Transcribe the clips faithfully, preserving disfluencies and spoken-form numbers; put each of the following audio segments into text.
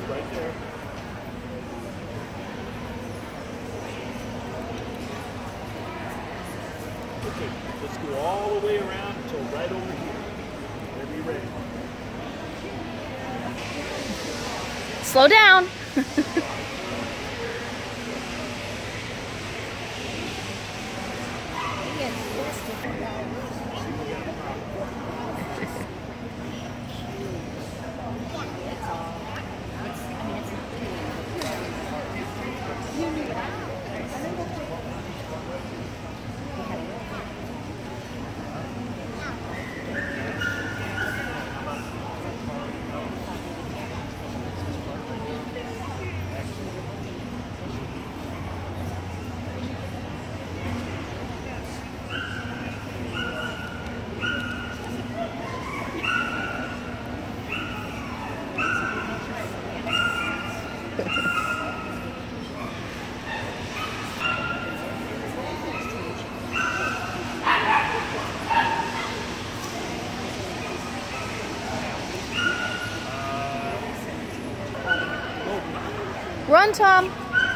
right there. Okay, let's go all the way around until right over here. Whenever you're ready. Slow down. Run, Tom.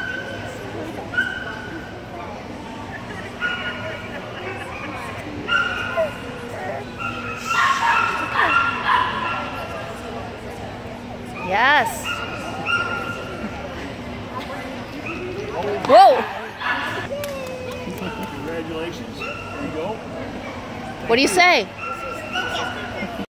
Yes. Whoa. Congratulations. There you go. What do you say?